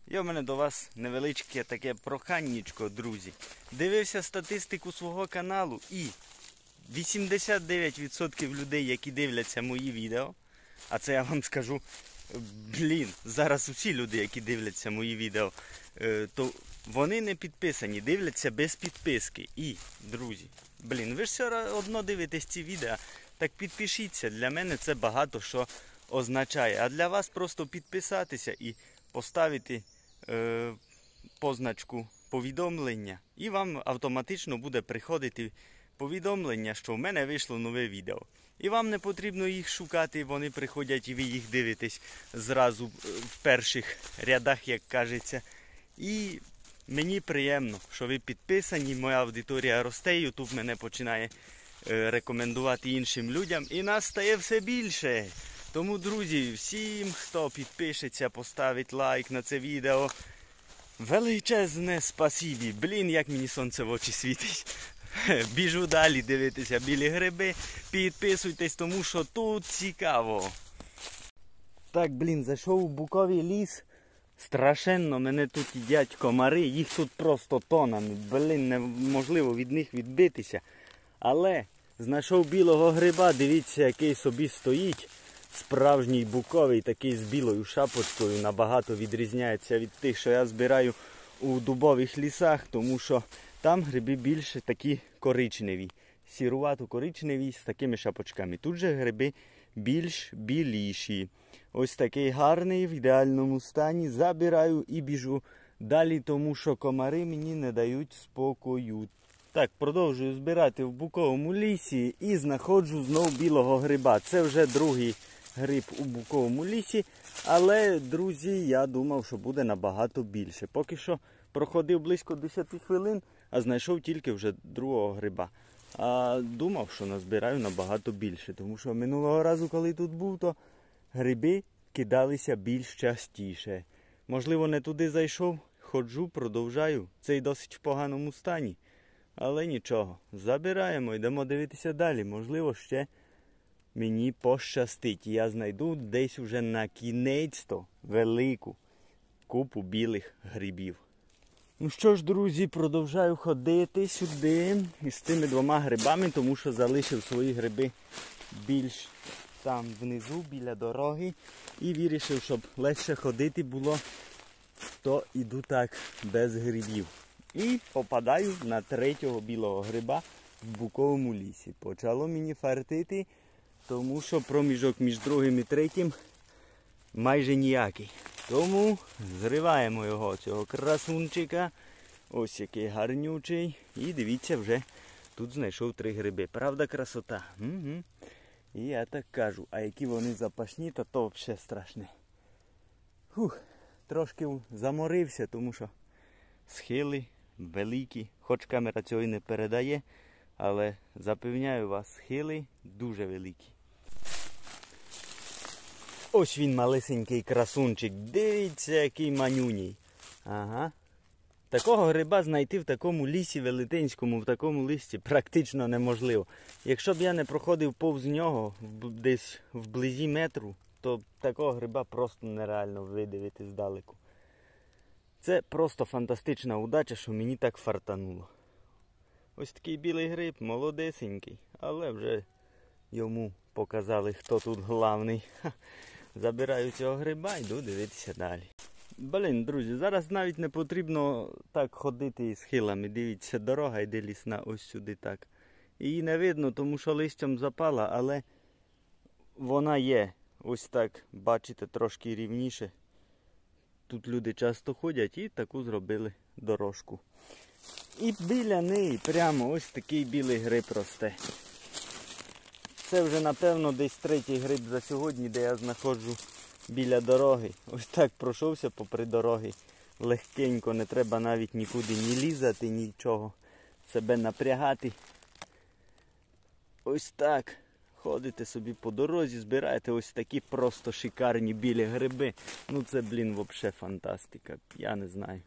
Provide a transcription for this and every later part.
Є в мене до вас невеличке таке проханнячко, друзі. Дивився статистику свого каналу і 89% людей, які дивляться мої відео, а це я вам скажу, зараз усі люди, які дивляться мої відео, то вони не підписані, дивляться без підписки. І, друзі, ви ж все одно дивитесь ці відео, так підпишіться, для мене це багато що означає. А для вас просто підписатися і поставити позначку повідомлення. І вам автоматично буде приходити повідомлення, що в мене вийшло нове відео. І вам не потрібно їх шукати, вони приходять і ви їх дивитесь зразу в перших рядах, як кажеться. І мені приємно, що ви підписані, моя аудиторія росте, YouTube мене починає рекомендувати іншим людям. І нас стає все більше. Тому, друзі, всім, хто підпишеться, поставить лайк на це відео, величезне спасибі. Як мені сонце в очі світить. Біжу далі дивитися білі гриби. Підписуйтесь, тому що тут цікаво. Так, зайшов у буковий ліс. Страшенно, мене тут їдять комари. Їх тут просто тонами. Неможливо від них відбитися. Але знайшов білого гриба. Дивіться, який собі стоїть. Справжній буковий, такий з білою шапочкою, набагато відрізняється від тих, що я збираю у дубових лісах, тому що там гриби більше такі коричневі, сірувато-коричневі з такими шапочками. Тут же гриби більш біліші. Ось такий гарний, в ідеальному стані. Забираю і біжу далі, тому що комари мені не дають спокою. Так, продовжую збирати в буковому лісі і знаходжу знов білого гриба. Це вже другий гриб у буковому лісі, але, друзі, я думав, що буде набагато більше. Поки що проходив близько 10 хвилин, а знайшов тільки вже другого гриба. А думав, що назбираю набагато більше, тому що минулого разу, коли тут був, то гриби кидалися більш частіше. Можливо, не туди зайшов, ходжу, продовжаю. Це й досить в поганому стані. Але нічого, забираємо, йдемо дивитися далі. Можливо, ще мені пощастить. Я знайду десь уже на кінець-то велику купу білих грибів. Ну що ж, друзі, продовжую ходити сюди із цими двома грибами, тому що залишив свої гриби більш там внизу, біля дороги. І вирішив, щоб легше ходити було, то іду так без грибів. І попадаю на третього білого гриба в буковому лісі. Почало мені фартити, тому що проміжок між другим і третім майже ніякий. Тому зриваємо його, цього красунчика. Ось який гарнючий. І дивіться, вже тут знайшов 3 гриби. Правда, красота? Угу. І я так кажу, а які вони запашні, то взагалі страшне. Трошки заморився, тому що схили великі, хоч камера цього і не передає, але запевняю вас, схили дуже великі. Ось він, малесенький красунчик, дивіться, який манюній. Ага. Такого гриба знайти в такому лісі велетенському, в такому листі практично неможливо. Якщо б я не проходив повз нього десь вблизі метру, то такого гриба просто нереально видивити здалеку. Це просто фантастична удача, що мені так фартануло. Ось такий білий гриб, молодесенький, але вже йому показали, хто тут главний. Забираю цього гриба і йду дивитися далі. Друзі, зараз навіть не потрібно так ходити схилами. Дивіться, дорога йде лісна ось сюди так. Її не видно, тому що листям запала, але вона є. Ось так, бачите, трошки рівніше. Тут люди часто ходять і таку зробили дорожку. І біля неї прямо ось такий білий гриб росте. Це вже, напевно, десь 3-й гриб за сьогодні, де я знаходжу біля дороги. Ось так пройшовся попри дороги. Легкенько, не треба навіть нікуди ні лізати, нічого. Себе напрягати. Ось так. Ходите собі по дорозі, збираєте ось такі просто шикарні білі гриби. Ну це, взагалі фантастика. Я не знаю.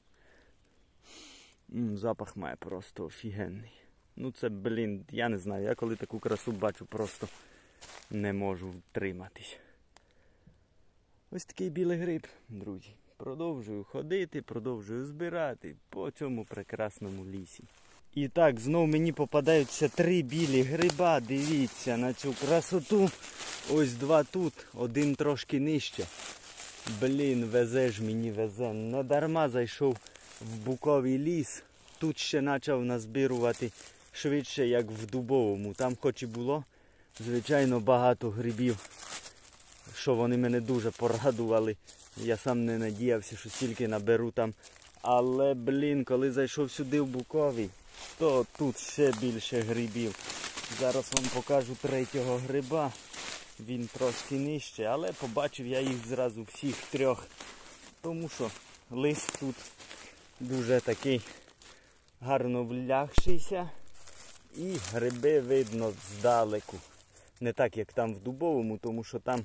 Запах має просто офігенний. Ну це, я не знаю. Я коли таку красу бачу, просто не можу втриматись. Ось такий білий гриб, друзі. Продовжую ходити, продовжую збирати по цьому прекрасному лісі. І так, знов мені попадаються 3 білі гриба. Дивіться на цю красоту. Ось 2 тут, один трошки нижче. Блін, везе ж мені, везе. Не дарма зайшов в буковий ліс. Тут ще почав назбирувати швидше, як в дубовому. Там хоч і було, звичайно, багато грибів, що вони мене дуже порадували. Я сам не надіявся, що стільки наберу там. Але, блін, коли зайшов сюди в буковий, то тут ще більше грибів. Зараз вам покажу 3-го гриба. Він трошки нижче, але побачив я їх зразу всіх 3. Тому що лис тут дуже такий гарно влягшийся. І гриби видно здалеку. Не так, як там в дубовому, тому що там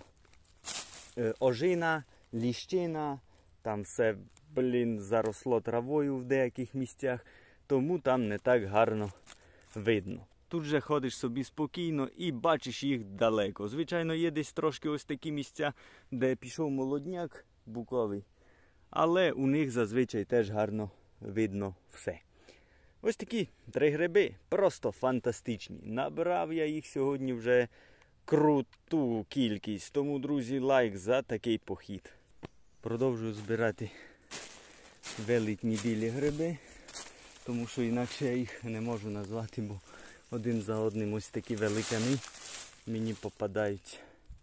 ожина, ліщина, там все, блін, заросло травою в деяких місцях, тому там не так гарно видно. Тут же ходиш собі спокійно і бачиш їх далеко. Звичайно, є десь трошки ось такі місця, де пішов молодняк буковий, але у них зазвичай теж гарно видно все. Ось такі 3 гриби, просто фантастичні. Набрав я їх сьогодні вже круту кількість, тому, друзі, лайк за такий похід. Продовжую збирати велетні білі гриби, тому що інакше я їх не можу назвати, бо один за одним ось такі великани мені попадаються.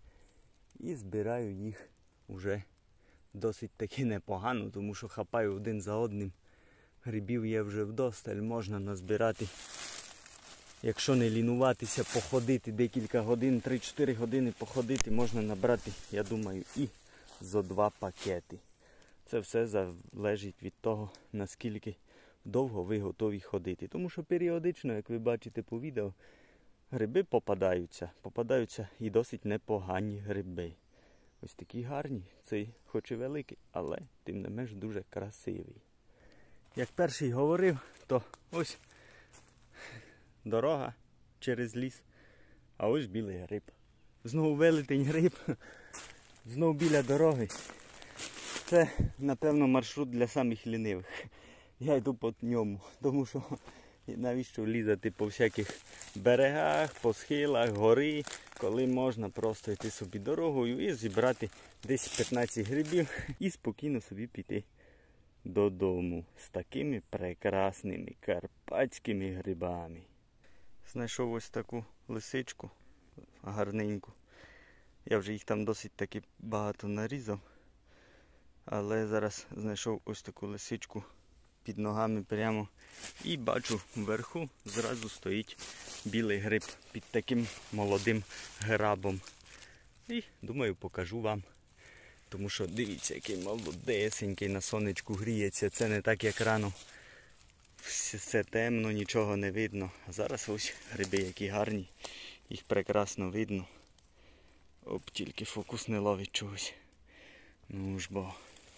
І збираю їх уже досить таки непогано, тому що хапаю один за одним. Грибів є вже вдосталь, можна назбирати. Якщо не лінуватися, походити декілька годин, 3-4 години походити, можна набрати, я думаю, і зо 2 пакети. Це все залежить від того, наскільки довго ви готові ходити. Тому що періодично, як ви бачите по відео, гриби попадаються. Попадаються і досить непогані гриби. Ось такі гарні. Цей хоч і великий, але тим не менш дуже красивий. Як перший говорив, то ось дорога через ліс, а ось білий гриб. Знову велетень гриб, знову біля дороги. Це, напевно, маршрут для самих лінивих. Я йду по ньому, тому що навіщо лізати по всяких берегах, по схилах, гори, коли можна просто йти собі дорогою і зібрати десь 15 грибів і спокійно собі піти додому з такими прекрасними карпатськими грибами. Знайшов ось таку лисичку гарненьку. Я вже їх там досить таки багато нарізав. Але зараз знайшов ось таку лисичку під ногами прямо. І бачу, вверху зразу стоїть білий гриб під таким молодим грабом. І думаю, покажу вам. Тому що дивіться, який молодесенький, на сонечку гріється. Це не так, як рано. Все темно, нічого не видно. А зараз ось гриби які гарні. Їх прекрасно видно. Оп, тільки фокус не ловить чогось. Ну ж бо.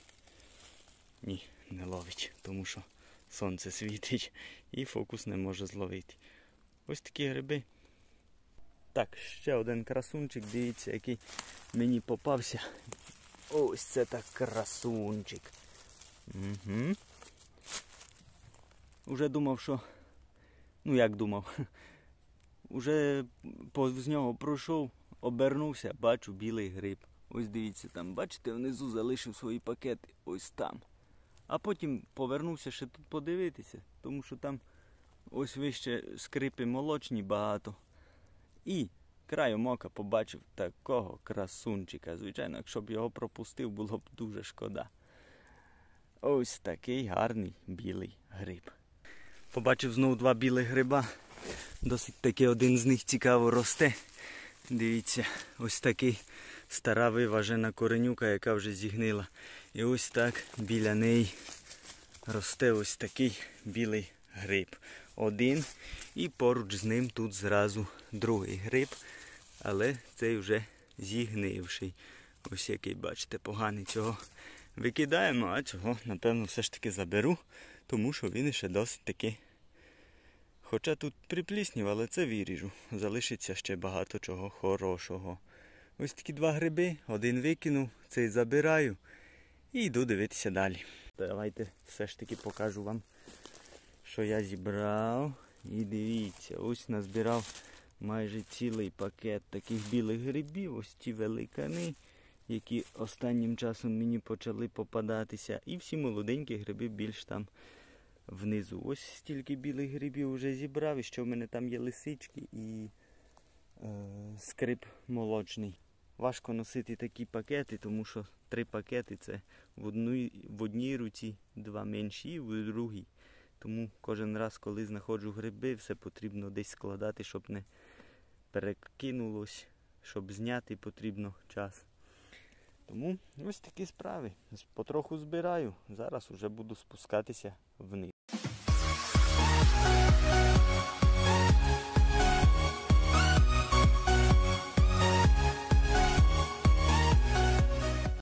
Ні, не ловить. Тому що сонце світить і фокус не може зловити. Ось такі гриби. Так, ще один красунчик, дивіться, який мені попався. Ось це так красунчик. Угу. Уже думав, що... Ну як думав? Уже повз нього пройшов, обернувся, бачу білий гриб. Ось дивіться там, бачите, внизу залишив свої пакети. Ось там. А потім повернувся ще тут подивитися, тому що там ось вище скрипи молочні багато. І краєм ока побачив такого красунчика. Звичайно, якщо б його пропустив, було б дуже шкода. Ось такий гарний білий гриб. Побачив знову 2 білих гриба. Досить таки один з них цікаво росте. Дивіться, ось такий стара виважена коренюка, яка вже зігнила. І ось так біля неї росте ось такий білий гриб. Один. І поруч з ним тут зразу другий гриб. Але цей вже зігнивший. Ось який, бачите, поганий. Цього викидаємо, а цього, напевно, все ж таки заберу. Тому що він ще досить таки... Хоча тут припліснів, але це виріжу. Залишиться ще багато чого хорошого. Ось такі 2 гриби. Один викинув, цей забираю. І йду дивитися далі. Давайте все ж таки покажу вам, що я зібрав. І дивіться, ось назбирав майже цілий пакет таких білих грибів. Ось ті великани, які останнім часом мені почали попадатися. І всі молоденькі гриби більш там внизу. Ось стільки білих грибів вже зібрав. І ще в мене там є лисички і скрип молочний. Важко носити такі пакети, тому що 3 пакети це в одній руці, 2 менші і в другій. Тому кожен раз, коли знаходжу гриби, все потрібно десь складати, щоб не перекинулось, щоб зняти потрібно час. Тому ось такі справи. Потроху збираю. Зараз вже буду спускатися вниз.